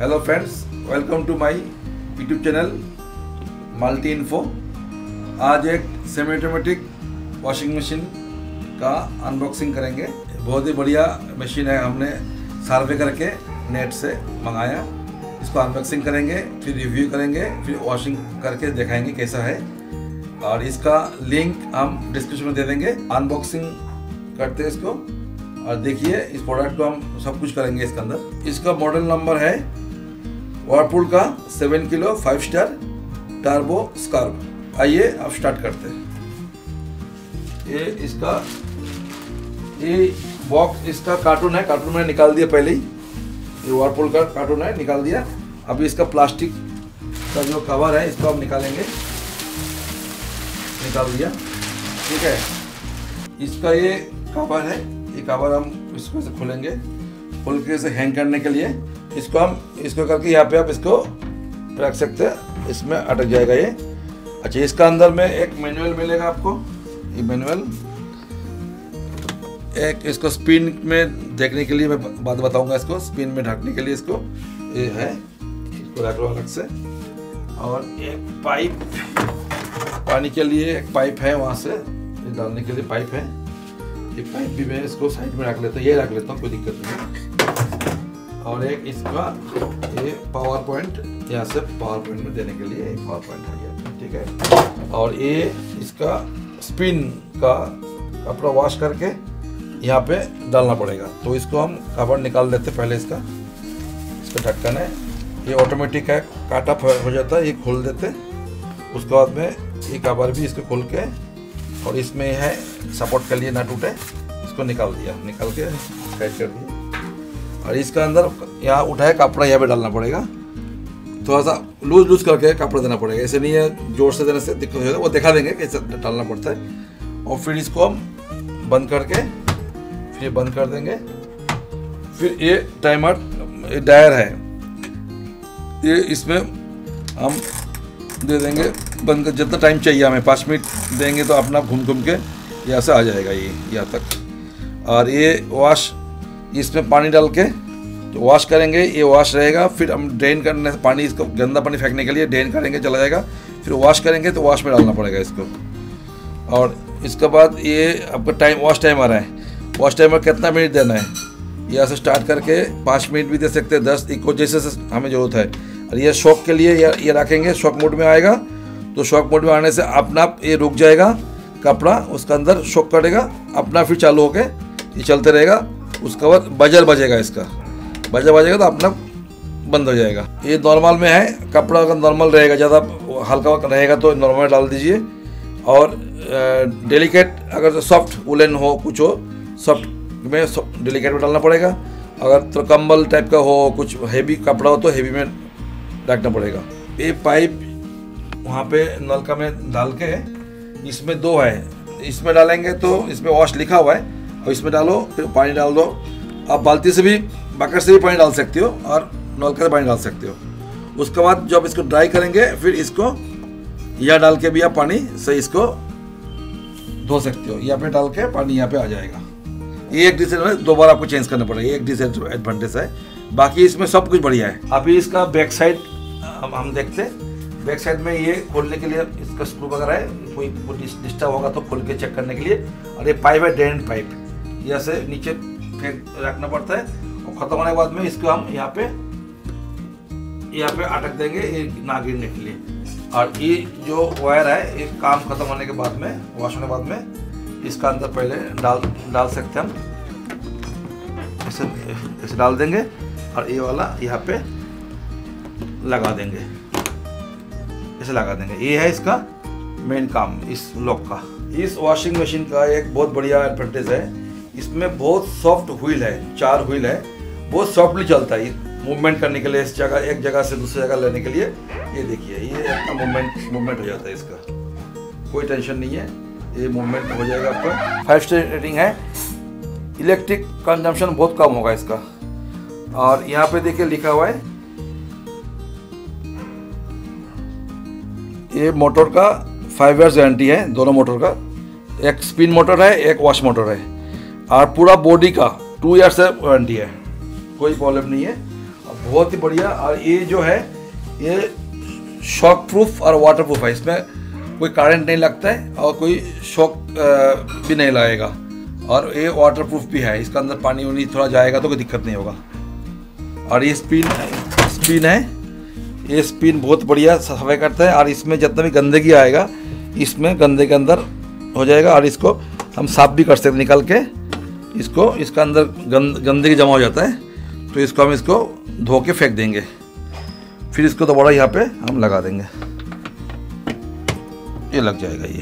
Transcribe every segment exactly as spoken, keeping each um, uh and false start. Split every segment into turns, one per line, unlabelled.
Hello friends, welcome to my YouTube channel multi info. आज एक semi automatic washing machine का unboxing करेंगे। बहुत ही बढ़िया मशीन है, हमने सर्वे करके नेट से मंगाया। इसको अनबॉक्सिंग करेंगे, फिर रिव्यू करेंगे, फिर वॉशिंग करके दिखाएंगे कैसा है। और इसका लिंक हम डिस्क्रिप्शन में दे देंगे। अनबॉक्सिंग करते हैं इसको और देखिए इस प्रोडक्ट को हम सब कुछ करेंगे इसके अंदर। इसका मॉडल नंबर है व्हर्लपूल का seven kilo five star turbo scarp. आइए अब स्टार्ट करते हैं। ये इसका ये बॉक्स इसका कार्टून है, कार्टून मैंने निकाल दिया पहले ही। ये व्हर्लपूल का कार्टून है, निकाल दिया। अभी इसका प्लास्टिक का जो कवर है इसको हम निकालेंगे। निकाल दिया, ठीक है। इसका ये कवर है, ये कवर हम इसको से खोलेंगे, खोल के इसे हैंग करने के लिए इसको हम इसको करके यहाँ पे आप इसको रख सकते हैं, इसमें अटक जाएगा ये। अच्छा, इसका अंदर में एक मैनुअल मिलेगा आपको। ये मैनुअल एक इसको स्पिन में देखने के लिए मैं बात बताऊंगा। इसको स्पिन में ढकने के लिए इसको ये है, इसको रख लो अलग से। और एक पाइप पानी के लिए एक पाइप है, वहाँ से डालने के लिए पाइप है। ये पाइप भी मैं इसको साइड में रख लेता हूँ, ये रख लेता हूँ, कोई दिक्कत नहीं। और एक इसका ये पावर पॉइंट, यहाँ से पावर पॉइंट में देने के लिए एक पावर पॉइंट है ये, ठीक है। और ये इसका स्पिन का कपड़ा वॉश करके यहाँ पे डालना पड़ेगा। तो इसको हम कवर निकाल देते पहले। इसका इसका ढक्कन है, ये ऑटोमेटिक है, काटा हो जाता है, ये खोल देते। उसके बाद में ये कवर भी इसको खोल के, और इसमें है सपोर्ट के लिए ना टूटे, इसको निकाल दिया, निकाल के टाइट कर दिया। और इसका अंदर यहाँ उठाए कपड़ा यहाँ पे डालना पड़ेगा। थोड़ा सा लूज लूज करके कपड़ा देना पड़ेगा, ऐसे नहीं है जोर से देने से दिक्कत हो जाएगा। वो दिखा देंगे कैसे डालना पड़ता है। और फिर इसको हम बंद करके फिर बंद कर देंगे। फिर ये टाइमर ये डायर है, ये इसमें हम दे देंगे बंद कर। जितना टाइम चाहिए हमें, पाँच मिनट देंगे तो अपना घूम घूम के यहाँ से आ जाएगा ये यहाँ तक। और ये वॉश, इसमें पानी डाल के तो वॉश करेंगे, ये वॉश रहेगा। फिर हम ड्रेन करने से पानी, इसको गंदा पानी फेंकने के लिए ड्रेन करेंगे, चला जाएगा। फिर वॉश करेंगे तो वॉश में डालना पड़ेगा इसको। और इसके बाद ये आपका टाइम वॉश टाइमर है, वॉश टाइमर कितना मिनट देना है, यहाँ से स्टार्ट करके पाँच मिनट भी दे सकते हैं, दस, इको जैसे से हमें ज़रूरत है। और ये शॉक के लिए ये ये रखेंगे, शॉक मोड में आएगा तो शॉक मोड में आने से अपना आप ये रुक जाएगा कपड़ा, उसका अंदर शॉक करेगा, अपना फिर चालू होके ये चलते रहेगा। उसके बाद बजर बजेगा, इसका बजर बजेगा तो अपना बंद हो जाएगा। ये नॉर्मल में है, कपड़ा अगर नॉर्मल रहेगा, ज़्यादा हल्का रहेगा तो नॉर्मल डाल दीजिए। और डेलिकेट अगर सॉफ्ट वुलन हो, कुछ हो सॉफ्ट में डेलिकेट में डालना पड़ेगा। अगर तो कंबल टाइप का हो, कुछ हैवी कपड़ा हो तो हैवी में रखना पड़ेगा। ये पाइप वहाँ पे नलका में डाल के, इसमें दो है, इसमें डालेंगे तो इसमें वॉश लिखा हुआ है, और इसमें डालो, फिर पानी डाल दो। आप बाल्टी से भी, बकेट से भी पानी डाल सकते हो, और नलका से पानी डाल सकते हो। उसके बाद जब इसको ड्राई करेंगे फिर इसको यहाँ डाल के भी आप पानी से इसको धो सकते हो। यहाँ पे डाल के पानी यहाँ पे आ जाएगा। ये एक डिसएडवांटेज, दो बार आपको चेंज करना पड़ेगा, एक डिसएडवांटेज है। बाकी इसमें सब कुछ बढ़िया है। अभी इसका बैक साइड हम हम देखते हैं। बैक साइड में ये खोलने के लिए इसका स्क्रू वगैरह है, कोई डिस्टर्ब होगा तो खोल के चेक करने के लिए। और ये पाइप है, ड्रेन पाइप, यहाँ से नीचे फेंक रखना पड़ता है। और ख़त्म होने के बाद में इसको हम यहाँ पे यहाँ पे अटक देंगे, ये ना गिरने के लिए। और ये जो वायर है, ये काम खत्म होने के बाद में, वॉश होने के बाद में इसका अंदर पहले डाल डाल सकते हैं हम, ऐसे ऐसे डाल देंगे। और ये वाला यहाँ पे लगा देंगे, ऐसे लगा देंगे। ये है इसका मेन काम इस लॉक का। इस वॉशिंग मशीन का एक बहुत बढ़िया एडवांटेज है, इसमें बहुत सॉफ्ट व्हील है, चार व्हील है, बहुत सॉफ्टली चलता है मूवमेंट करने के लिए। इस जगह एक जगह से दूसरी जगह लेने के लिए ये देखिए, ये अपना मूवमेंट मूवमेंट हो जाता है इसका, कोई टेंशन नहीं है, ये मूवमेंट हो जाएगा आपका। फाइव स्टार रेटिंग है। इलेक्ट्रिक कंजम्पशन बहुत कम होगा इसका। और यहाँ पे देखिए लिखा हुआ है, ये मोटर का फाइव ईयर्स गारंटी है, दोनों मोटर का। एक स्पिन मोटर है, एक वॉश मोटर है। और पूरा बॉडी का टू ईयर्स से वारंटी है, कोई प्रॉब्लम नहीं है। और बहुत ही बढ़िया। और ये जो है ये शॉक प्रूफ और वाटर प्रूफ है, इसमें कोई करंट नहीं लगता है और कोई शॉक भी नहीं लगेगा। और ये वाटर प्रूफ भी है, इसका अंदर पानी वानी थोड़ा जाएगा तो कोई दिक्कत नहीं होगा। और ये स्पिन स्पिन है, ये स्पिन बहुत बढ़िया सफाई करता है। और इसमें जितना भी गंदगी आएगा इसमें गंदे के अंदर हो जाएगा। और इसको हम साफ भी कर सकते हैं निकाल के, इसको इसका अंदर गंद गंदगी जमा हो जाता है तो इसको हम इसको धो के फेंक देंगे। फिर इसको दोबारा यहाँ पे हम लगा देंगे, ये लग जाएगा ये।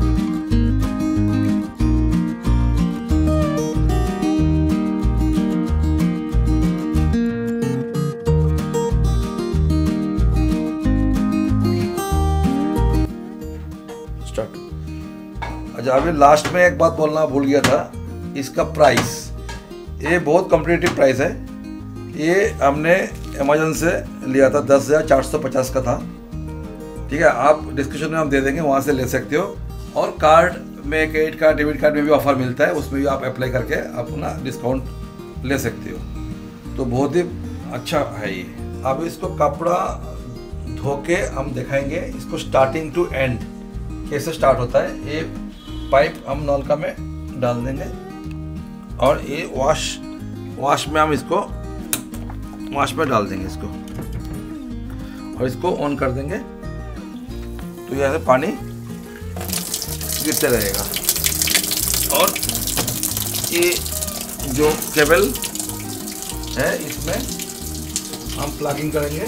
स्टार्ट। अच्छा, अभी लास्ट में एक बात बोलना भूल गया था, इसका प्राइस, ये बहुत कॉम्पिटिटिव प्राइस है। ये हमने अमेजन से लिया था, दस हज़ार चार सौ पचास का था। ठीक है, आप डिस्क्रिप्शन में हम दे देंगे, वहाँ से ले सकते हो। और कार्ड में, क्रेडिट कार्ड, डेबिट कार्ड में भी ऑफर मिलता है, उसमें भी आप अप्लाई करके अपना डिस्काउंट ले सकते हो। तो बहुत ही अच्छा है ये। अब इसको कपड़ा धो के हम दिखाएंगे इसको स्टार्टिंग टू एंड कैसे स्टार्ट होता है। ये पाइप हम नलका में डाल देंगे और ये वॉश वॉश में हम इसको वॉश में डाल देंगे इसको और इसको ऑन कर देंगे तो यहाँ से पानी गिरते रहेगा। और ये जो केबल है इसमें हम प्लगिंग करेंगे,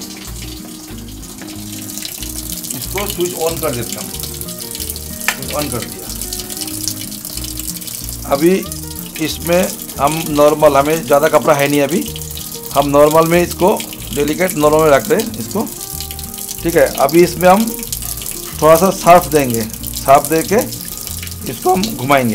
इसको स्विच ऑन कर देते हैं, स्विच ऑन कर दिया। अभी इसमें हम नॉर्मल, हमें ज़्यादा कपड़ा है नहीं अभी, हम नॉर्मल में इसको डेलिकेट नॉर्मल में रखते हैं इसको। ठीक है, अभी इसमें हम थोड़ा सा सर्फ देंगे, सर्फ दे के इसको हम घुमाएंगे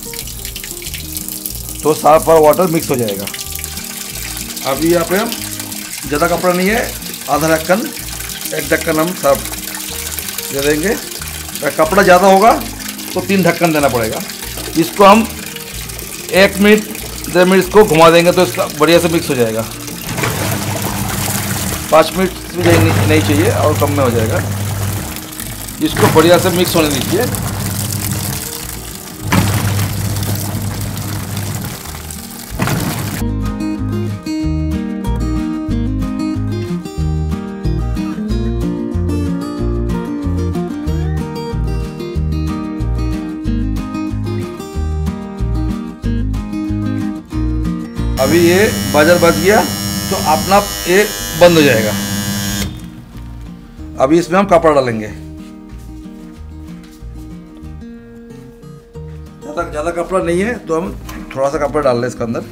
तो सर्फ और वाटर मिक्स हो जाएगा। अभी यहाँ पे हम ज़्यादा कपड़ा नहीं है, आधा ढक्कन, एक ढक्कन हम सर्फ दे देंगे। अगर कपड़ा ज़्यादा होगा तो तीन ढक्कन देना पड़ेगा। इसको हम एक मिनट डेढ़ मिनट इसको घुमा देंगे तो इसका बढ़िया से मिक्स हो जाएगा। पाँच मिनट भी नहीं चाहिए और कम में हो जाएगा। इसको बढ़िया से मिक्स होने दीजिए। अभी ये बजर बज गया तो अपना ये बंद हो जाएगा। अभी इसमें हम कपड़ा डालेंगे, ज़्यादा ज़्यादा कपड़ा नहीं है तो हम थोड़ा सा कपड़ा डाल लें इसके अंदर।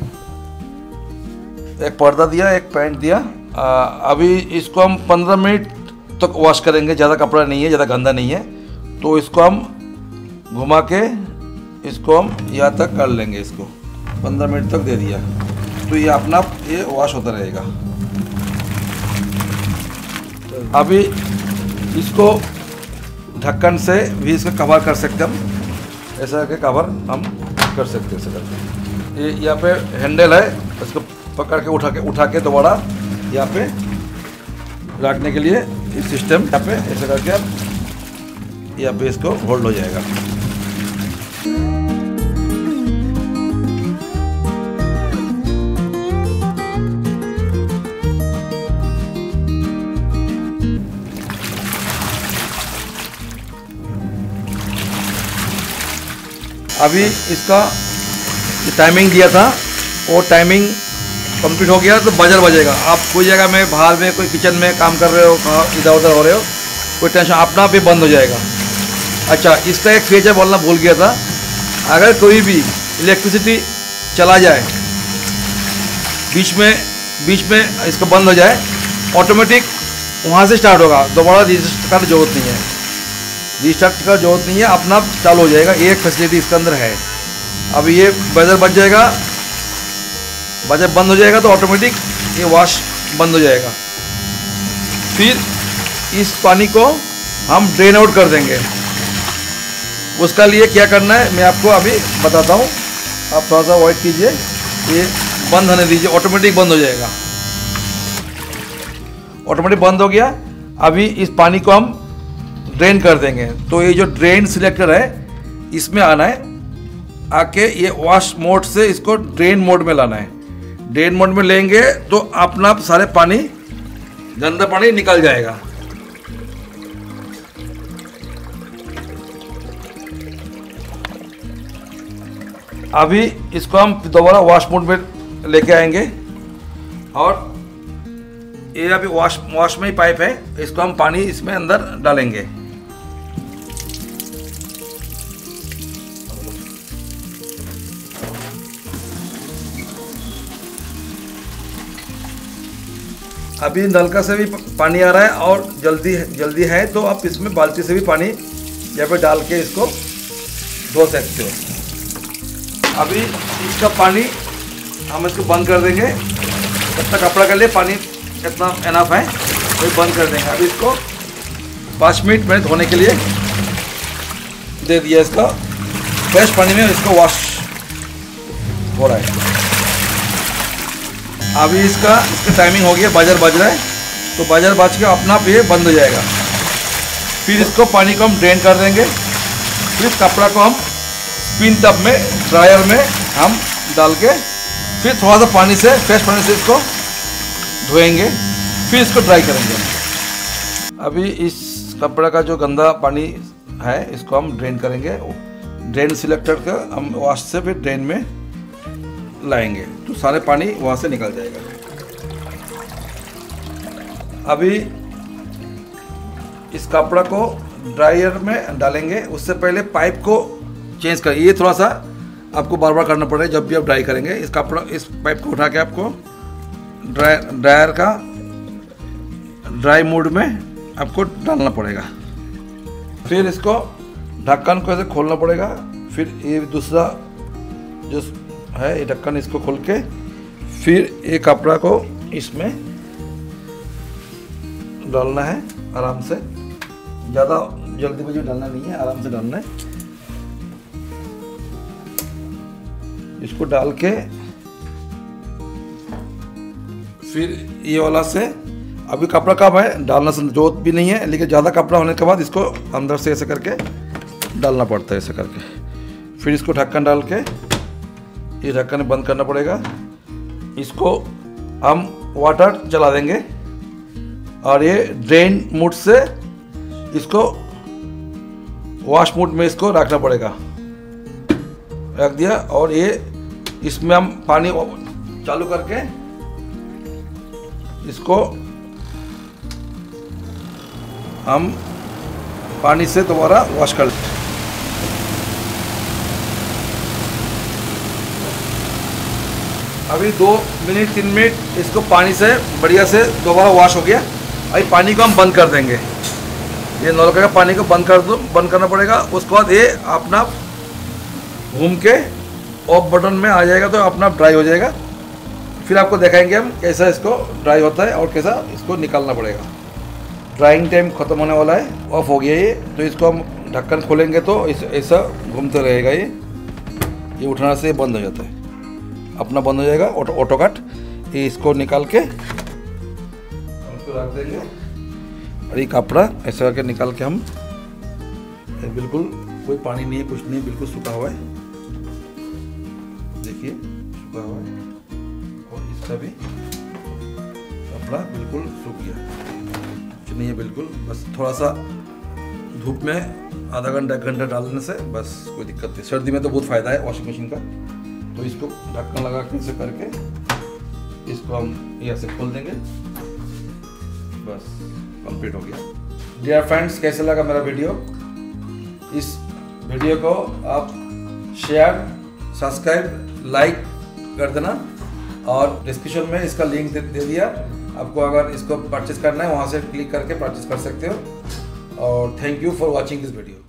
एक पर्दा दिया, एक पैंट दिया। आ, अभी इसको हम पंद्रह मिनट तक तो वॉश करेंगे, ज़्यादा कपड़ा नहीं है, ज़्यादा गंदा नहीं है। तो इसको हम घुमा के इसको हम यहाँ तक कर लेंगे, इसको पंद्रह मिनट तक दे दिया तो ये अपना ये वॉश होता रहेगा। अभी इसको ढक्कन से भी इसको कवर कर सकते हम, ऐसा करके कवर हम कर सकते हैं। ऐसा करके ये यहाँ पे हैंडल है, इसको पकड़ के उठा के उठा के दोबारा यहाँ पे रखने के लिए ये सिस्टम यहाँ पे ऐसा करके अब यहाँ पे इसको होल्ड हो जाएगा। अभी इसका टाइमिंग दिया था वो टाइमिंग कंप्लीट हो गया तो बजर बजेगा। आप कोई जगह में बाहर में कोई किचन में काम कर रहे हो, कहाँ इधर उधर हो रहे हो, कोई टेंशन, अपना आप ही बंद हो जाएगा। अच्छा, इसका एक फीचर बोलना भूल गया था, अगर कोई भी इलेक्ट्रिसिटी चला जाए बीच में बीच में इसका बंद हो जाए, ऑटोमेटिक वहाँ से स्टार्ट होगा, दोबारा रजिस्टर करने की जरूरत नहीं है, रिस्टार्ट का जरूरत नहीं है, अपना आप चालू हो जाएगा। ये एक फैसिलिटी इसके अंदर है। अब ये बजर बज जाएगा, बजर बंद हो जाएगा तो ऑटोमेटिक ये वॉश बंद हो जाएगा। फिर इस पानी को हम ड्रेन आउट कर देंगे। उसका लिए क्या करना है मैं आपको अभी बताता हूँ, आप थोड़ा सा वेट कीजिए, ये बंद होने दीजिए, ऑटोमेटिक बंद हो जाएगा। ऑटोमेटिक बंद हो गया। अभी इस पानी को हम ड्रेन कर देंगे। तो ये जो ड्रेन सिलेक्टर है इसमें आना है, आके ये वॉश मोड से इसको ड्रेन मोड में लाना है। ड्रेन मोड में लेंगे तो अपना सारे पानी, गंदा पानी निकल जाएगा। अभी इसको हम दोबारा वॉश मोड में लेके आएंगे और ये अभी वॉश वॉश में ही पाइप है, इसको हम पानी इसमें अंदर डालेंगे। अभी नलका से भी पानी आ रहा है और जल्दी जल्दी है तो आप इसमें बाल्टी से भी पानी यहाँ पे डाल के इसको धो सकते हो। अभी इसका पानी हम इसको बंद कर देंगे। जब तक कपड़ा के लिए पानी इतना एनफ है वही बंद कर देंगे। अभी इसको पाँच मिनट में धोने के लिए दे दिया। इसका फ्रेश पानी में इसको वॉश हो रहा है। अभी इसका इसका टाइमिंग हो गया, बाजार बज रहा है, तो बाजार बज के अपना आप ये बंद हो जाएगा। फिर इसको पानी को हम ड्रेन कर देंगे। फिर कपड़ा को हम स्पिन टब में, ड्रायर में हम डाल के फिर थोड़ा सा पानी से, फ्रेश पानी से इसको धोएंगे। फिर इसको ड्राई करेंगे। अभी इस कपड़ा का जो गंदा पानी है इसको हम ड्रेन करेंगे। ड्रेन सिलेक्टर का हम वॉश से फिर ड्रेन में लाएंगे तो सारे पानी वहाँ से निकल जाएगा। अभी इस कपड़ा को ड्रायर में डालेंगे। उससे पहले पाइप को चेंज करें। ये थोड़ा सा आपको बार बार करना पड़ेगा जब भी आप ड्राई करेंगे। इस कपड़ा इस पाइप को उठा के आपको ड्राई ड्रायर का ड्राई मोड में आपको डालना पड़ेगा। फिर इसको ढक्कन को ऐसे खोलना पड़ेगा। फिर ये दूसरा जो है ये ढक्कन, इसको खोल के फिर ये कपड़ा को इसमें डालना है आराम से। ज़्यादा जल्दीबाजी डालना नहीं है, आराम से डालना है। इसको डाल के फिर ये वाला से, अभी कपड़ा कम है, डालना से जरूरत भी नहीं है, लेकिन ज़्यादा कपड़ा होने के बाद इसको अंदर से ऐसे करके डालना पड़ता है, ऐसे करके। फिर इसको ढक्कन डाल के ये ढक्कन बंद करना पड़ेगा। इसको हम वाटर चला देंगे और ये ड्रेन मोड से इसको वॉश मोड में इसको रखना पड़ेगा। रख दिया और ये इसमें हम पानी चालू करके इसको हम पानी से दोबारा वॉश कर लें। अभी दो मिनट तीन मिनट इसको पानी से बढ़िया से दोबारा वॉश हो गया। अभी पानी को हम बंद कर देंगे। ये नलका का पानी को बंद कर दो, बंद करना पड़ेगा। उसके बाद ये अपना घूम के ऑफ बटन में आ जाएगा तो अपना ड्राई हो जाएगा। फिर आपको दिखाएंगे हम कैसा इसको ड्राई होता है और कैसा इसको निकालना पड़ेगा। ड्राइंग टाइम ख़त्म होने वाला है, ऑफ हो गया ये। तो इसको हम ढक्कन खोलेंगे तो इस ऐसा घूमते रहेगा। ये ये उठाने से बंद हो जाता है, अपना बंद हो जाएगा ऑटो ऑटो कट। ये इसको निकाल के इसको रख देंगे और ये कपड़ा ऐसा करके निकाल के हम, बिल्कुल कोई पानी नहीं है, कुछ नहीं, बिल्कुल सूखा हुआ है। देखिए सूखा हुआ है और इसका भी कपड़ा बिल्कुल सूख गया, कुछ नहीं है बिल्कुल। बस थोड़ा सा धूप में आधा घंटा एक घंटा डालने से बस कोई दिक्कत नहीं। सर्दी में तो बहुत फ़ायदा है वॉशिंग मशीन का। तो इसको ढक्कन लगा के ऐसे करके इसको हम यहाँ से खोल देंगे। बस कंप्लीट हो गया। डियर फ्रेंड्स, कैसे लगा मेरा वीडियो? इस वीडियो को आप शेयर, सब्सक्राइब, लाइक कर देना और डिस्क्रिप्शन में इसका लिंक दे, दे दिया। आपको अगर इसको परचेज करना है वहाँ से क्लिक करके परचेज कर सकते हो। और thank you for watching this video.